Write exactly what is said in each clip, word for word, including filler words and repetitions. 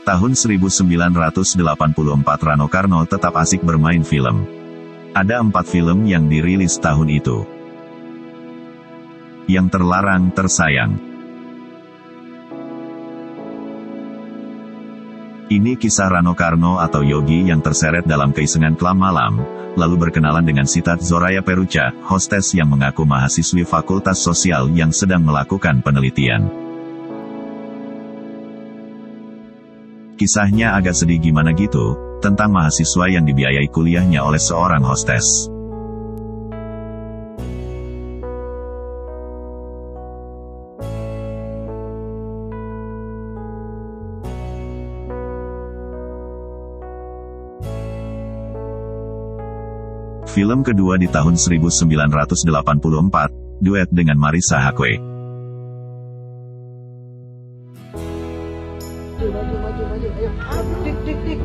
Tahun seribu sembilan ratus delapan puluh empat Rano Karno tetap asik bermain film. Ada empat film yang dirilis tahun itu. Yang terlarang tersayang. Ini kisah Rano Karno atau Yogi yang terseret dalam keisengan kelam malam, lalu berkenalan dengan Sitat Zoraya Peruca, hostes yang mengaku mahasiswi Fakultas Sosial yang sedang melakukan penelitian. Kisahnya agak sedih gimana gitu, tentang mahasiswa yang dibiayai kuliahnya oleh seorang hostes. Film kedua di tahun seribu sembilan ratus delapan puluh empat, duet dengan Marissa Haque. Maju, maju, maju, ayo. Dik, dik, dik.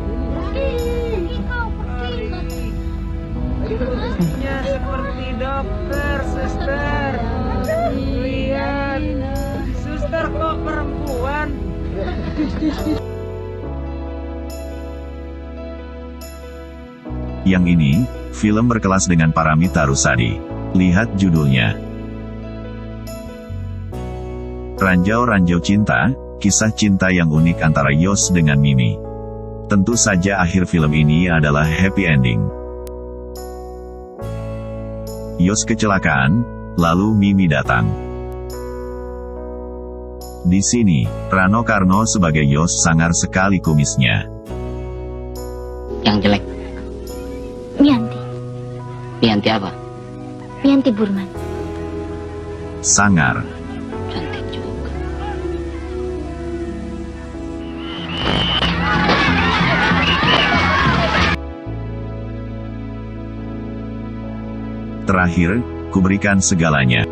Nya seperti dokter, suster. Lihat, suster kok perempuan. Yang ini, film berkelas dengan Paramita Rusady. Lihat judulnya. Ranjau-Ranjau Cinta, kisah cinta yang unik antara Yos dengan Mimi. Tentu saja akhir film ini adalah happy ending. Yos kecelakaan, lalu Mimi datang. Di sini, Rano Karno sebagai Yos sangar sekali kumisnya. Yang jelek. Mianti. Mianti apa? Mianti Burman. Sangar. Cantik juga. Terakhir, kuberikan segalanya.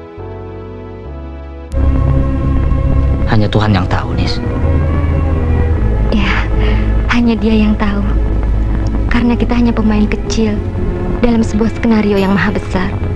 Hanya Tuhan yang tahu, Nis. Ya, hanya Dia yang tahu. Karena kita hanya pemain kecil dalam sebuah skenario yang maha besar.